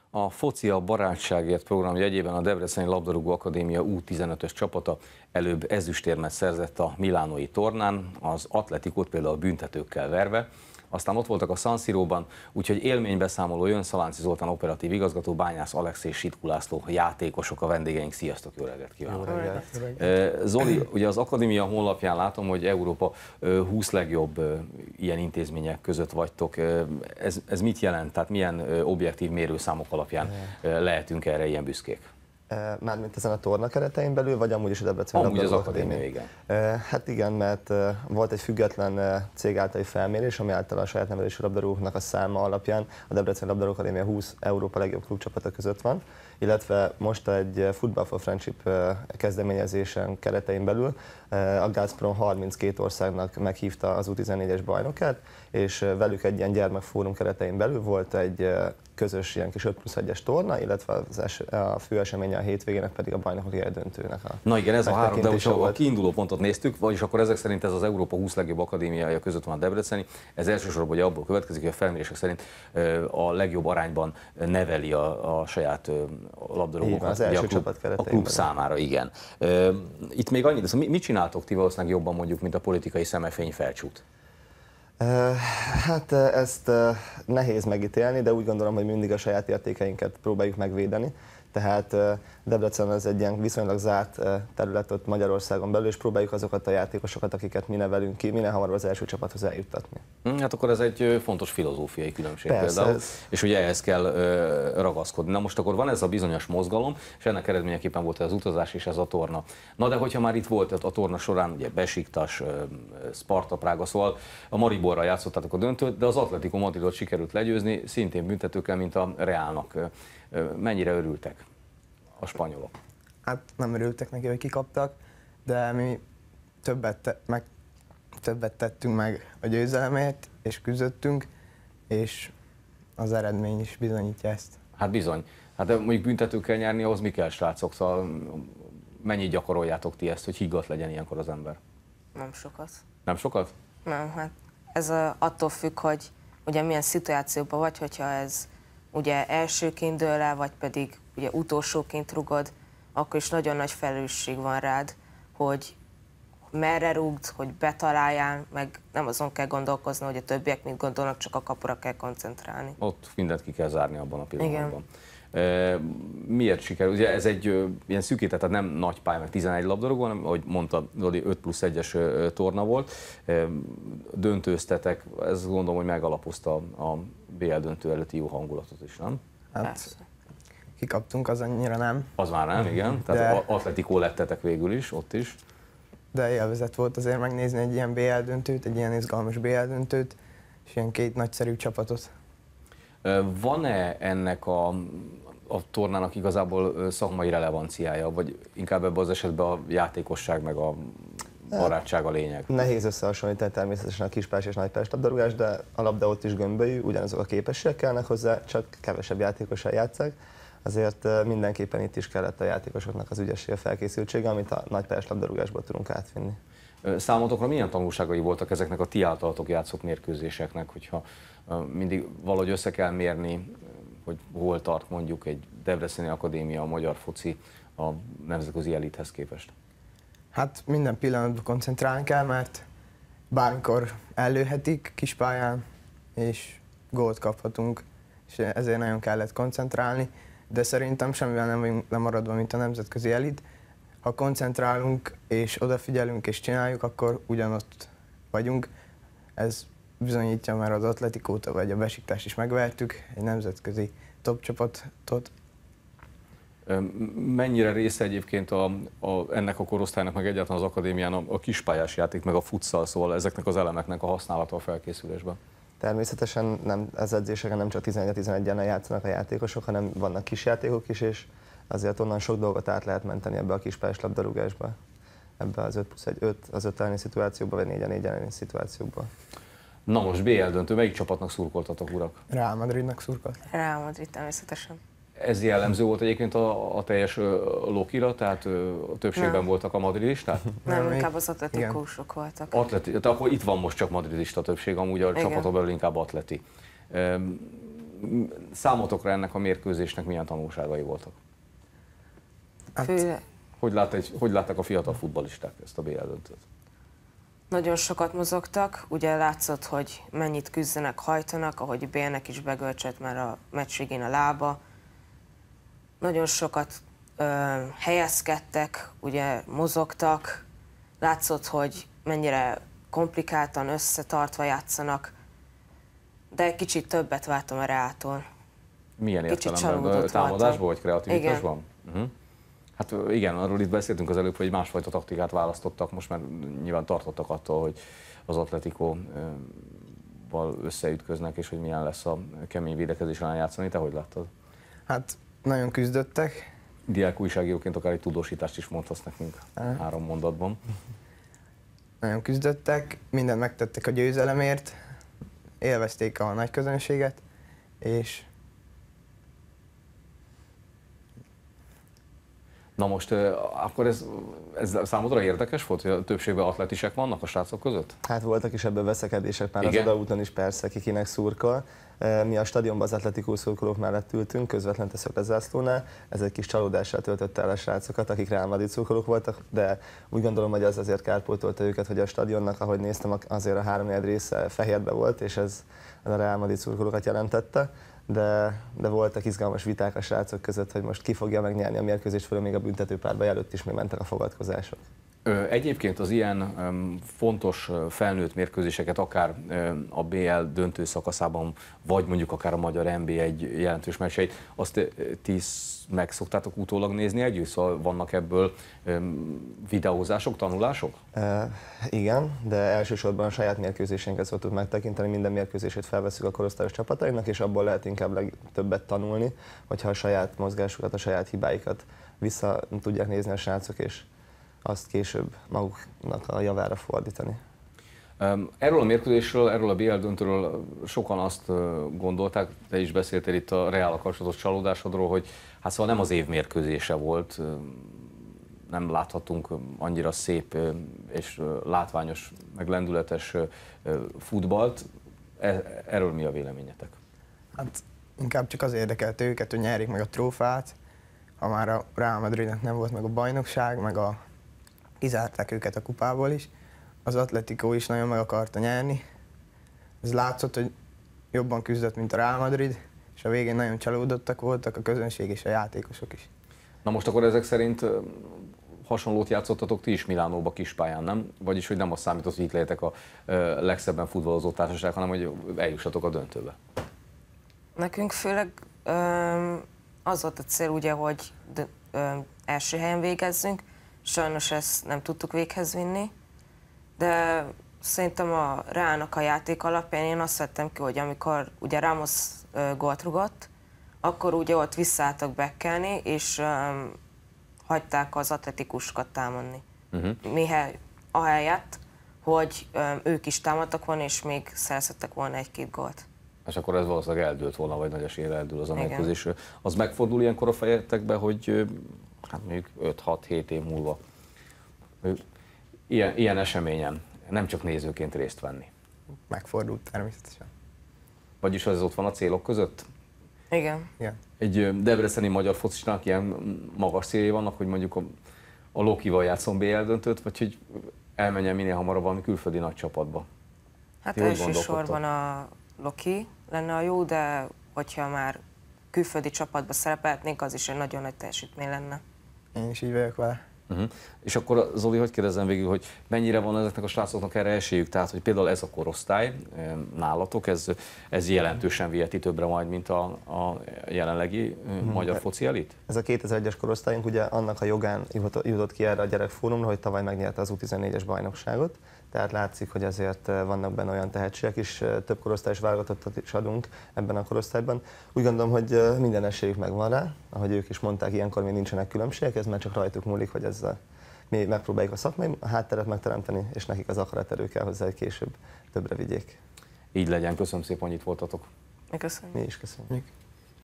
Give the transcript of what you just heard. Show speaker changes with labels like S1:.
S1: A Foci a barátságért program jegyében a Debreceni Labdarúgó Akadémia U15-ös csapata előbb ezüstérmet szerzett a milánói tornán, az Atletikót például büntetőkkel verve. Aztán ott voltak a San Siróban, úgyhogy élménybeszámoló jön Szalánci Zoltán operatív igazgató, Bányász Alex és Sitku László játékosok a vendégeink. Sziasztok, jó reggelt kívánok! Zoli, ugye az akadémia honlapján látom, hogy Európa 20 legjobb ilyen intézmények között vagytok. Ez mit jelent? Tehát milyen objektív mérőszámok alapján lehetünk erre ilyen büszkék?
S2: Mármint ezen a torna keretein belül, vagy amúgy is a Debreceni
S1: Labdarúgó Akadémia, igen.
S2: Hát igen, mert volt egy független cég általi felmérés, ami által a saját nevelésű labdarúgóknak a száma alapján a Debreceni Labdarúgó Akadémia 20 Európa legjobb klubcsapata között van, illetve most egy Football for Friendship kezdeményezésen keretein belül a Gazprom 32 országnak meghívta az U14-es bajnokát, és velük egy ilyen gyermekfórum keretein belül volt egy közös ilyen kis 5+1-es torna, illetve a fő eseménye a hétvégének pedig a bajnokok eldöntőnek a
S1: Na igen, ez a három, de hogyha a kiinduló pontot néztük, vagyis akkor ezek szerint ez az Európa 20 legjobb akadémiája között van a Debreceni, ez elsősorban ugye abból következik, hogy a felmérések szerint a legjobb arányban neveli a saját labdarúgókat
S2: az első csapat keretein
S1: a klub számára, igen. Itt még annyit, mit csináltok ti valószínűleg jobban mondjuk, mint a politikai szemefény felcsút?
S2: Hát ezt nehéz megítélni, de úgy gondolom, hogy mindig a saját értékeinket próbáljuk megvédeni. Tehát Debrecen az egy ilyen viszonylag zárt terület ott Magyarországon belül, és próbáljuk azokat a játékosokat, akiket mi nevelünk ki, minél hamarabb az első csapathoz eljuttatni.
S1: Hát akkor ez egy fontos filozófiai különbség.
S2: Persze,
S1: például, és ugye ehhez kell ragaszkodni. Na most akkor van ez a bizonyos mozgalom, és ennek eredményeképpen volt ez az utazás és ez a torna. Na de hogyha már itt volt a torna során, ugye Besiktas, Sparta Prága, szóval a Mariborral játszottátok a döntőt, de az Atletico Madridot sikerült legyőzni, szintén büntetőkkel, mint a Realnak. Mennyire örültek a spanyolok?
S3: Hát nem örültek neki, hogy kikaptak, de mi többet tettünk meg a győzelemért, és küzdöttünk, és az eredmény is bizonyítja ezt.
S1: Hát bizony. Hát de mondjuk büntetőkkel nyerni, ahhoz mi kell, srácok? Szóval mennyit gyakoroljátok ti ezt, hogy higgadt legyen ilyenkor az ember?
S4: Nem sokat.
S1: Nem sokat?
S4: Nem, hát ez attól függ, hogy ugye milyen szituációban vagy, hogyha ez ugye elsőként dől el, vagy pedig ugye utolsóként rugod, akkor is nagyon nagy felelősség van rád, hogy merre rúgd, hogy betaláljál, meg nem azon kell gondolkozni, hogy a többiek mit gondolnak, csak a kapura kell koncentrálni.
S1: Ott mindent ki kell zárni abban a pillanatban. Miért sikerül? Ugye ez egy ilyen szűkített, tehát nem nagy pálya, meg 11 labdarúgó, hanem, ahogy mondta, 5+1-es torna volt. Döntőztetek, ez gondolom, hogy megalapozta a BL döntő előtti jó hangulatot is, nem?
S3: Hát, kikaptunk, az annyira nem.
S1: Az már nem, igen. Tehát Atletikó lettetek végül is, ott is.
S3: De élvezet volt azért megnézni egy ilyen BL döntőt, egy ilyen izgalmas BL döntőt, és ilyen két nagyszerű csapatot.
S1: Van-e ennek a tornának igazából szakmai relevanciája, vagy inkább ebben az esetben a játékosság meg a barátság a lényeg?
S2: Nehéz összehasonlítani természetesen a kispás és nagypás labdarúgás, de a labda ott is gömbölyű, ugyanazok a képességek kellnek hozzá, csak kevesebb játékossal játsszák. Azért mindenképpen itt is kellett a játékosoknak az ügyesség, a felkészültsége, amit a nagypályás labdarúgásból tudunk átvinni.
S1: Számotokra milyen tanulságai voltak ezeknek a ti általatok játszott mérkőzéseknek, hogyha mindig valahogy össze kell mérni, hogy hol tart mondjuk egy Debreceni Akadémia, a magyar foci a nemzetközi elithez képest?
S3: Hát minden pillanatban koncentrálni kell, mert bármikor ellőhetik kispályán, és gólt kaphatunk, és ezért nagyon kellett koncentrálni, de szerintem semmivel nem vagyunk lemaradva, mint a nemzetközi elit. Ha koncentrálunk, és odafigyelünk, és csináljuk, akkor ugyanott vagyunk. Ez bizonyítja, már az Atletikót vagy a Besiktást is megvertük, egy nemzetközi top csapatot.
S1: Mennyire része egyébként ennek a korosztálynak, meg egyáltalán az akadémián a kispályás játék, meg a futsal, szóval ezeknek az elemeknek a használata a felkészülésben?
S2: Természetesen az edzéseken nem csak 11-11-en játszanak a játékosok, hanem vannak kisjátékok is, és azért onnan sok dolgot át lehet menteni ebbe a kispályás labdarúgásba, ebbe az 5+1, az 5 elleni szituációba, vagy 4-4 elleni szituációba.
S1: Na most BL döntő, melyik csapatnak szurkoltatok, urak?
S3: Real Madridnak szurkolt.
S4: Real Madrid természetesen.
S1: Ez jellemző volt egyébként a teljes lokira, tehát a többségben voltak a madridisták?
S4: Nem, inkább az atletikósok voltak.
S1: Tehát akkor itt van most csak madridista többség, amúgy a csapatok belül inkább atleti. Számotokra ennek a mérkőzésnek milyen tanulságai voltak?
S4: Főleg
S1: Hogy látták a fiatal futballisták ezt a BL döntőt?
S4: nagyon sokat mozogtak, ugye látszott, hogy mennyit küzdenek, hajtanak, ahogy Bélnek is begölcsött már a meccs végén a lába. Nagyon sokat helyezkedtek, ugye mozogtak, látszott, hogy mennyire komplikáltan összetartva játszanak, de egy kicsit többet vártam a Reáltól.
S1: Milyen
S4: Kicsit
S1: értelemben?
S4: csalódott
S1: Támadásban
S4: voltam.
S1: vagy kreativitásban? Uh-huh. Hát igen, arról itt beszéltünk az előbb, hogy másfajta taktikát választottak, most már nyilván tartottak attól, hogy az Atletico-val összeütköznek, és hogy milyen lesz a kemény védekezés ellen játszani. Te hogy láttad?
S3: Hát nagyon küzdöttek.
S1: Diák újságíróként akár egy tudósítást is mondhatsz nekünk 3 mondatban.
S3: Nagyon küzdöttek, mindent megtettek a győzelemért, élvezték a nagy közönséget, és
S1: Na most, akkor ez számodra érdekes volt, hogy a többségben atletisek vannak a srácok között?
S2: Hát voltak is ebből veszekedések már az
S1: Igen?
S2: odaúton is persze, ki kinek szurkol. Mi a stadionban az Atletico szurkolók mellett ültünk, közvetlen a lezászlónál. Ez egy kis csalódással töltötte el a srácokat, akik Real Madrid szurkolók voltak, de úgy gondolom, hogy az azért kárpótolta őket, hogy a stadionnak, ahogy néztem, azért a 3/4 része fehérbe volt, és ez a Real Madrid szurkolókat jelentette. De voltak izgalmas viták a srácok között, hogy most ki fogja megnyerni a mérkőzést, főleg még a büntetőpárbaj előtt is még mentek a fogadkozások.
S1: Egyébként az ilyen fontos felnőtt mérkőzéseket akár a BL döntő szakaszában, vagy mondjuk akár a magyar NB1 jelentős meccseit, azt ti meg szoktátok utólag nézni együtt? Szóval vannak ebből videózások, tanulások?
S2: Igen, de elsősorban a saját mérkőzéseinket szoktuk megtekinteni, minden mérkőzését felveszünk a korosztályos csapatainak, és abból lehet inkább legtöbbet tanulni, hogyha a saját mozgásukat, a saját hibáikat vissza tudják nézni a srácok, és azt később maguknak a javára fordítani.
S1: Erről a mérkőzésről, erről a BL döntőről sokan azt gondolták, te is beszéltél itt a Reállal kapcsolatos csalódásodról, hogy hát szóval nem az év mérkőzése volt, nem láthatunk annyira szép és látványos, meg lendületes futballt. Erről mi a véleményetek?
S3: hát inkább csak az érdekelte őket, hogy nyerjék meg a trófát, ha már a Real Madridnek nem volt meg a bajnokság, kizárták őket a kupából is. Az Atletico is nagyon meg akarta nyerni. Ez látszott, hogy jobban küzdött, mint a Real Madrid, és a végén nagyon csalódottak voltak a közönség és a játékosok is.
S1: Na most akkor ezek szerint hasonlót játszottatok ti is Milánóba kispályán, nem? Vagyis, hogy nem azt számított, hogy itt lehetek a legszebben futballozó társaság, hanem hogy eljussatok a döntőbe.
S4: Nekünk főleg az volt a cél, ugye, hogy első helyen végezzünk. Sajnos ezt nem tudtuk véghez vinni, de szerintem a Reálnak a játék alapján én azt vettem ki, hogy amikor ugye Ramos gólt rugott, akkor ugye ott visszaálltak bekkelni, és hagyták az atletikusokat támadni. Ahelyett, hogy ők is támadtak volna, és még szerezhettek volna 1-2 gólt.
S1: És akkor ez valószínűleg eldőlt volna, vagy nagy eséllyel eldől az a
S4: Igen.
S1: mérkőzés. Az megfordul ilyenkor a fejetekbe, hogy hát mondjuk 5-6-7 év múlva ilyen eseményen nem csak nézőként részt venni.
S3: Megfordult természetesen.
S1: Vagyis ez ott van a célok között?
S4: Igen.
S3: Igen.
S1: Egy debreceni magyar focistának ilyen magas céljai vannak, hogy mondjuk a Lokival játszom BL döntőt, vagy hogy elmenjen minél hamarabb valami külföldi nagy csapatba?
S4: Hát
S1: Ti hogy
S4: elsősorban a Loki lenne a jó, de hogyha már külföldi csapatba szerepelhetnénk, az is egy nagyon nagy teljesítmény lenne.
S3: Én is így vagyok vele.
S1: És akkor Zoli, hogy kérdezem végül, hogy mennyire van ezeknek a srácoknak erre esélyük? Tehát, hogy például ez a korosztály nálatok, ez jelentősen viheti többre majd, mint a jelenlegi magyar foci elit?
S2: Ez a 2001-es korosztályunk ugye annak a jogán jutott ki erre a gyerekfórumra, hogy tavaly megnyerte az U14-es bajnokságot, tehát látszik, hogy azért vannak benne olyan tehetségek is, több korosztályos válogatottat is adunk ebben a korosztályban. Úgy gondolom, hogy minden esélyük megvan rá, ahogy ők is mondták, ilyenkor még nincsenek különbségek, ez már csak rajtuk múlik, hogy ezzel mi megpróbáljuk a szakmai hátteret megteremteni, és nekik az akaraterő kell hozzá, hogy később többre vigyék.
S1: Így legyen, köszönöm szépen, hogy itt voltatok.
S4: Köszönöm.
S2: Mi is köszönjük.